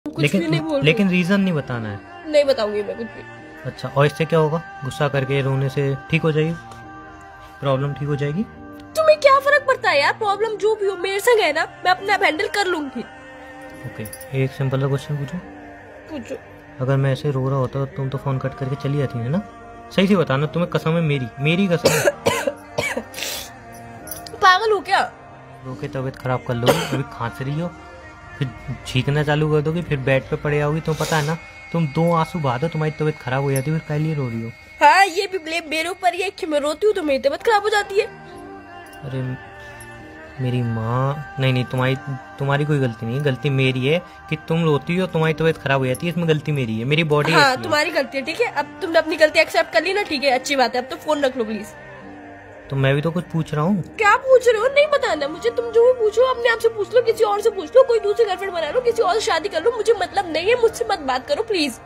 कुछ भी नहीं बोल लेकिन रीजन नहीं बताना है। नहीं बताऊंगी मैं कुछ भी। अच्छा, और इससे क्या होगा? गुस्सा करके रोने से ठीक हो जाएगी? प्रॉब्लम ठीक हो जाएगी? तुम्हें क्या फर्क पड़ता है यार? प्रॉब्लम जो भी हो मेरे संग है ना, मैं अपने आप हैंडल कर लूंगी। ओके, एक सिंपल सा क्वेश्चन पूछूं? पूछो। अगर मैं ऐसे रो रहा होता तो तुम तो फोन कट करके चली जाती है ना? सही से बताना, तुम्हें कसम है, मेरी कसम है। पागल हो क्या? रो के तबीयत खराब कर लोगी, अभी खांस रही हो, फिर छींकना चालू कर दोगी, फिर बेड पे पड़े आओगी। तुम्हें पता है ना, तुम 2 आंसू बहा दो तुम्हारी तबीयत खराब हो जाती है, फिर पहले ही रो रही हो। हाँ, ये भी ब्लेम मेरे ऊपर ही है कि मैं रोती हूँ तो मेरी तबीयत खराब हो जाती है। अरे मेरी माँ, नहीं, तुम्हारी कोई गलती नहीं है, गलती मेरी है कि तुम रोती हो, तुम्हारी तबीयत खराब हो जाती है, इसमें गलती मेरी है, मेरी बॉडी। हाँ, तुम्हारी गलती है, ठीक है। अब तुमने अपनी गलती एक्सेप्ट कर ली ना, ठीक है, अच्छी बात है। अब तो फोन रख लो प्लीज। तो मैं भी तो कुछ पूछ रहा हूँ। क्या पूछ रहे हो? नहीं बताना मुझे। तुम जो भी पूछो अपने आप से पूछ लो, किसी और से पूछ लो, कोई दूसरी गर्लफ्रेंड बना लो, किसी और से शादी कर लो, मुझे मतलब नहीं है। मुझसे मत बात करो प्लीज।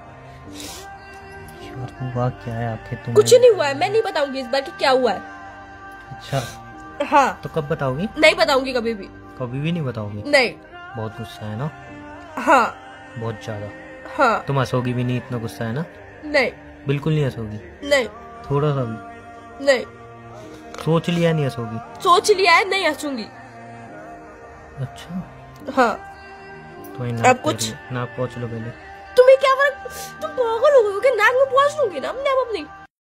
हुआ क्या है आखिर? तुम कुछ नहीं हुआ है, मैं नहीं बताऊंगी इस बार कि क्या हुआ है। अच्छा, हाँ। तो कब बताओगी? नहीं बताऊंगी कभी भी। कभी भी नहीं बताओगी? नहीं। बहुत गुस्सा है ना? हाँ। बहुत ज्यादा? हाँ। तुम हंसोगी भी नहीं, इतना गुस्सा है ना? नहीं। बिल्कुल नहीं हंसोगी? नहीं। थोड़ा सा भी? नहीं। सोच लिया नहीं हंसोगी? सोच लिया है, नहीं हंसूंगी। अच्छा। हाँ। तो अब कुछ नाक पोंछ लो पहले। तुम्हें क्या फर्क? तुम पागल हो गए हो क्या? नाक में पहुंच लूंगी ना अपने आप अपनी।